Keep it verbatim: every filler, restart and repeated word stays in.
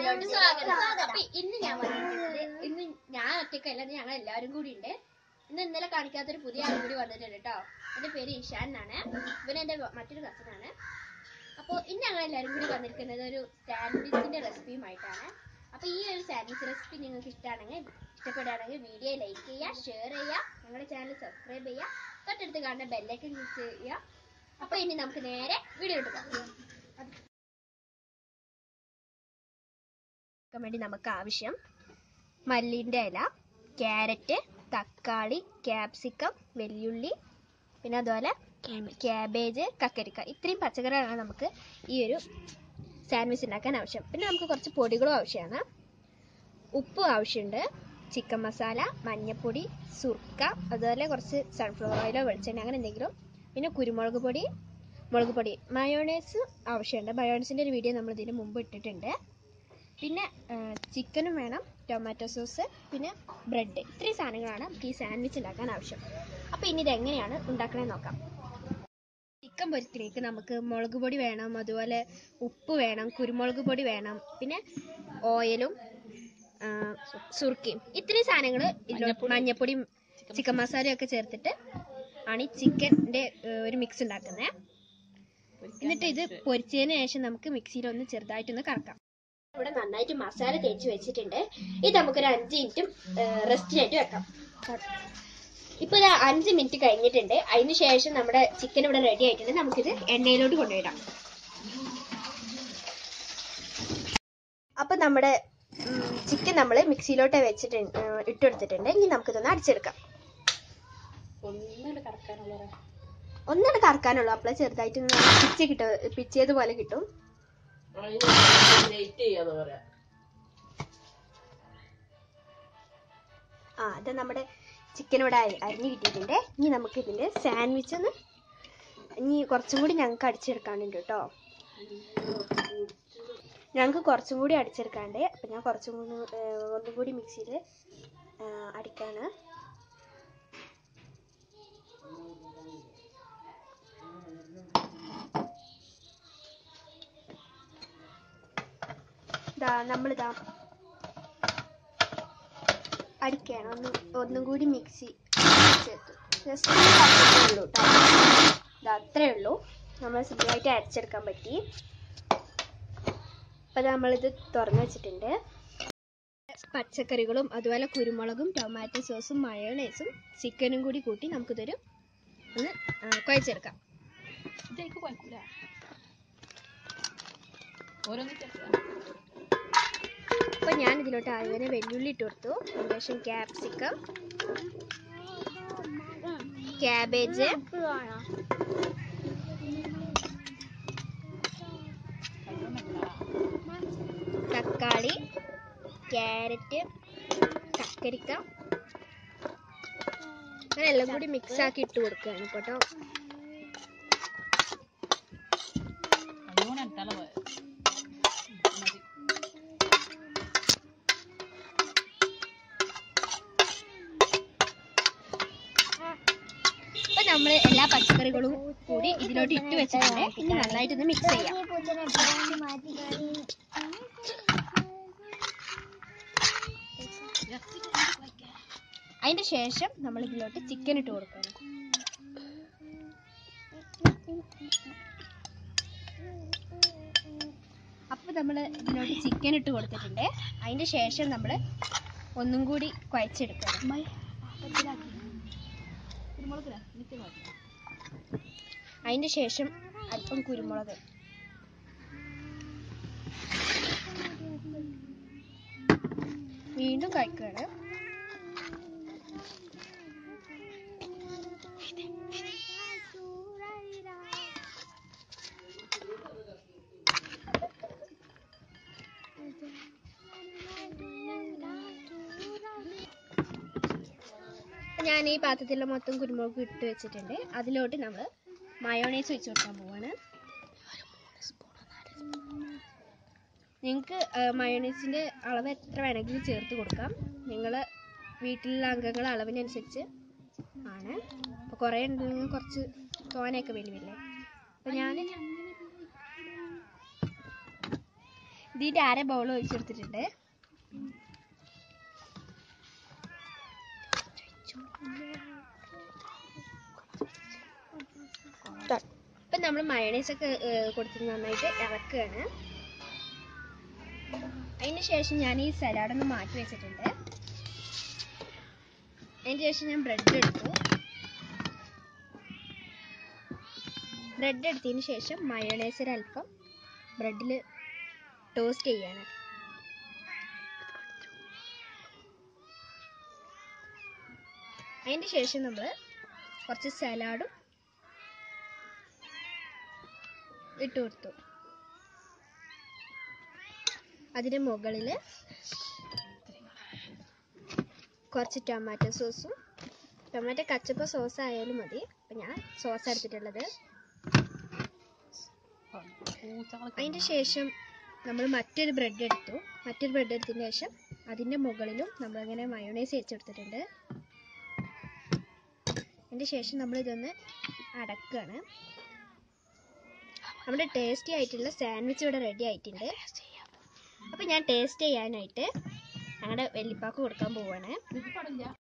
ചാനലിലോട്ട് സ്വാഗതം. അപ്പൊ ഇന്ന് ഞാൻ വന്നിട്ടുണ്ട്. ഇന്ന് ഞാൻ ഒറ്റക്കല്ല, ഞങ്ങൾ എല്ലാവരും കൂടി ഉണ്ട്. ഇന്ന് ഇന്നലെ കാണിക്കാത്തൊരു പുതിയ ആൾ കൂടി വന്നിട്ടുണ്ട് കേട്ടോ. എന്റെ പേര് ഇഷാൻ എന്നാണ്. ഇവൻ എന്റെ മറ്റൊരു കസിനാണ്. അപ്പോൾ ഇന്ന് ഞങ്ങൾ എല്ലാവരും കൂടി വന്നിരിക്കുന്നത് ഒരു സാൻഡ്വിച്ചിന്റെ റെസിപ്പിയുമായിട്ടാണ്. അപ്പൊ ഈ ഒരു സാൻഡ്വിച്ച് റെസിപ്പി നിങ്ങൾക്ക് ഇഷ്ടമാണെങ്കിൽ ഇഷ്ടപ്പെടുകയാണെങ്കിൽ വീഡിയോ ലൈക്ക് ചെയ്യുക, ഷെയർ ചെയ്യുക, ഞങ്ങളുടെ ചാനൽ സബ്സ്ക്രൈബ് ചെയ്യുക, തൊട്ടടുത്ത് കാണുന്ന ബെല്ലൈക്കൺ ക്ലിക്ക് ചെയ്യുക. അപ്പൊ ഇനി നമുക്ക് നേരെ വീഡിയോ ഇട്ട് പോകാം. വേണ്ടി നമുക്ക് ആവശ്യം മല്ലിൻ്റെ ഇല, ക്യാരറ്റ്, തക്കാളി, ക്യാപ്സിക്കം, വെല്ലുള്ളി, പിന്നെ അതുപോലെ ക്യാബേജ്, കക്കരിക്ക, ഇത്രയും പച്ചക്കറികളാണ് നമുക്ക് ഈ ഒരു സാൻഡ്വിച്ച് ഉണ്ടാക്കാൻ ആവശ്യം. പിന്നെ നമുക്ക് കുറച്ച് പൊടികളും ആവശ്യമാണ്. ഉപ്പ് ആവശ്യമുണ്ട്, ചിക്കൻ മസാല, മഞ്ഞൾപ്പൊടി, സുർക്ക, അതുപോലെ കുറച്ച് സൺഫ്ലവർ ഓയിലോ വെളിച്ചെണ്ണ അങ്ങനെ എന്തെങ്കിലും, പിന്നെ കുരുമുളക് പൊടി, മുളക് പൊടി, മയോണൈസ് ആവശ്യമുണ്ട്. മയോണൈസിൻ്റെ ഒരു വീഡിയോ നമ്മൾ ഇതിന് മുമ്പ് ഇട്ടിട്ടുണ്ട്. പിന്നെ ചിക്കനും വേണം, ടൊമാറ്റോ സോസ്, പിന്നെ ബ്രെഡ്. ഇത്രയും സാധനങ്ങളാണ് നമുക്ക് ഈ സാൻഡ്വിച്ച് ഉണ്ടാക്കാൻ ആവശ്യം. അപ്പോൾ ഇനി ഇതെങ്ങനെയാണ് ഉണ്ടാക്കണമെന്ന് നോക്കാം. ചിക്കൻ പൊരിക്കലേക്ക് നമുക്ക് മുളക് പൊടി വേണം, അതുപോലെ ഉപ്പ് വേണം, കുരുമുളക് പൊടി വേണം, പിന്നെ ഓയിലും സുർക്കയും, ഇത്രയും സാധനങ്ങൾ മഞ്ഞപ്പൊടിയും ചിക്കൻ മസാലയും ഒക്കെ ചേർത്തിട്ട് ആണ് ഈ ചിക്കൻ്റെ ഒരു മിക്സ് ഉണ്ടാക്കുന്നത്. എന്നിട്ട് ഇത് പൊരിച്ചതിന് ശേഷം നമുക്ക് മിക്സിയിൽ ഒന്ന് ചെറുതായിട്ടൊന്ന് കറക്കാം. ഇവിടെ നന്നായിട്ട് മസാല തേച്ച് വെച്ചിട്ടുണ്ട്. ഇത് നമുക്കൊരു അഞ്ച് മിനിറ്റും റെസ്റ്റിനായിട്ട് വെക്കാം. ഇപ്പൊ ഇത് അഞ്ച് മിനിറ്റ് കഴിഞ്ഞിട്ടുണ്ട്. അതിന് ശേഷം നമ്മുടെ ചിക്കൻ ഇവിടെ റെഡി ആയിട്ടുണ്ട്. നമുക്കിത് എണ്ണയിലോട്ട് കൊണ്ടുപോയിടാം. അപ്പൊ നമ്മുടെ ചിക്കൻ നമ്മൾ മിക്സിയിലോട്ട് വെച്ചിട്ട് ഇട്ടെടുത്തിട്ടുണ്ട്. ഇനി നമുക്കിതൊന്ന് അടിച്ചെടുക്കാം. ഒന്നാണ് കറക്കാനുള്ളൂ. അപ്പോഴേ ചെറുതായിട്ട് പിച്ച് കിട്ടും, പിച്ചിയതുപോലെ കിട്ടും. ആ ഇത് നമ്മുടെ ചിക്കൻ ഇവിടെ അരിഞ്ഞ് കിട്ടിയിട്ടുണ്ട്. ഇനി നമുക്ക് ഇതിൻ്റെ സാൻഡ്വിച്ച് ഒന്ന് ഇനി കുറച്ചും കൂടി ഞങ്ങൾക്ക് അടിച്ചെടുക്കാനുണ്ട് കേട്ടോ. ഞങ്ങൾക്ക് കുറച്ചും കൂടി അടിച്ചെടുക്കാണ്ട്. അപ്പം ഞാൻ കുറച്ചും കൂടി ഒന്നും കൂടി മിക്സിയിൽ അടിക്കാണ്. ഇതാ നമ്മളിതാ അടിക്കുകയാണ്. ഒന്ന് ഒന്നും കൂടി മിക്സി ചേർത്തു. ജസ്റ്റ് ഉള്ളൂ കേട്ടോ. ഇത് അത്രയേ ഉള്ളൂ. നമ്മൾ സിമ്പിളായിട്ട് അരച്ചെടുക്കാൻ പറ്റി. അപ്പം നമ്മളിത് തുറന്നു വെച്ചിട്ടുണ്ട്. പച്ചക്കറികളും അതുപോലെ കുരുമുളകും ടൊമാറ്റോ സോസും മയോണൈസും ചിക്കനും കൂടി കൂട്ടി നമുക്കിതൊരു ഒന്ന് കുഴച്ചെടുക്കാം. അപ്പോൾ ഞാൻ ഇതിലോട്ട് ആദ്യം വെല്ലുള്ളി ഇട്ട് കൊടുത്തു. അതിനുശേഷം ക്യാപ്സിക്കം, ക്യാബേജ്, തക്കാളി, ക്യാരറ്റ്, കക്കരിക്ക, അങ്ങനെ എല്ലാം കൂടി മിക്സ് ആക്കി ഇട്ട് കൊടുക്കുകയാണ് കേട്ടോ. ഇപ്പൊ നമ്മൾ എല്ലാ പച്ചക്കറികളും കൂടി ഇതിലോട്ട് ഇട്ട് വെച്ചിട്ടുണ്ട്. ഇനി നന്നായിട്ടൊന്ന് മിക്സ് ചെയ്യാം. അതിന്റെ ശേഷം നമ്മൾ ഇതിലോട്ട് ചിക്കൻ ഇട്ട് കൊടുക്കണം. അപ്പൊ നമ്മൾ ഇതിലോട്ട് ചിക്കൻ ഇട്ട് കൊടുത്തിട്ടുണ്ട്. അതിന്റെ ശേഷം നമ്മൾ ഒന്നും കൂടി കുഴച്ചെടുക്കണം. അതിന്റെ ശേഷം അല്പം കുരുമുളക്, വീണ്ടും കഴിക്കുകയാണ്. ഞാൻ ഈ പാത്രത്തിൽ മൊത്തം കുരുമുളക് ഇട്ട് വെച്ചിട്ടുണ്ട്. അതിലോട്ട് നമ്മൾ മയോണൈസ് വെച്ച് കൊടുക്കാൻ പോവാണ്. നിങ്ങൾക്ക് മയോണൈസിൻ്റെ അളവ് എത്ര വേണമെങ്കിലും ചേർത്ത് കൊടുക്കാം. നിങ്ങൾ വീട്ടിലുള്ള അംഗങ്ങളുടെ അളവിനനുസരിച്ച് ആണ്. അപ്പോൾ കുറേ ഉണ്ടെങ്കിൽ കുറച്ച് തോനെയൊക്കെ വേണ്ടി വരില്ലേ. അപ്പോൾ ഞാൻ ഇതിൻ്റെ അര ബൗൾ ഒഴിച്ചെടുത്തിട്ടുണ്ട്. ഇപ്പം നമ്മൾ മയോണൈസൊക്കെ കൊടുത്ത് നന്നായിട്ട് ഇളക്കുകയാണ്. അതിന് ശേഷം ഞാൻ ഈ സലാഡൊന്ന് മാറ്റി വെച്ചിട്ടുണ്ട്. അതിന് ശേഷം ഞാൻ ബ്രെഡ് എടുത്തു. ബ്രെഡ് എടുത്തതിന് ശേഷം മയോണൈസ് ഒരല്പം ബ്രെഡിൽ ടോസ്റ്റ് ചെയ്യാണ്. അതിന് ശേഷം നമ്മൾ കുറച്ച് സലാഡും ഇട്ട് കൊടുത്തു. അതിന് മുകളിൽ കുറച്ച് ടൊമാറ്റോ സോസും, ടൊമാറ്റോ കച്ചപ്പ് സോസ് ആയാലും മതി. അപ്പം ഞാൻ സോസ് എടുത്തിട്ടുള്ളത്. അതിൻ്റെ ശേഷം നമ്മൾ മറ്റൊരു ബ്രെഡ് എടുത്തു. മറ്റൊരു ബ്രെഡ് എടുത്തതിന് ശേഷം അതിൻ്റെ മുകളിലും നമ്മളിങ്ങനെ മയോണൈസ് വെച്ചെടുത്തിട്ടുണ്ട്. അതിൻ്റെ ശേഷം നമ്മളിതൊന്ന് അടക്കുകയാണ്. നമ്മുടെ ടേസ്റ്റി ആയിട്ടുള്ള സാൻഡ്വിച്ച് ഇവിടെ റെഡി ആയിട്ടുണ്ട്. അപ്പോൾ ഞാൻ ടേസ്റ്റ് ചെയ്യാനായിട്ട് ഞങ്ങളുടെ വല്യപ്പാക്ക് കൊടുക്കാൻ പോവുകയാണ്.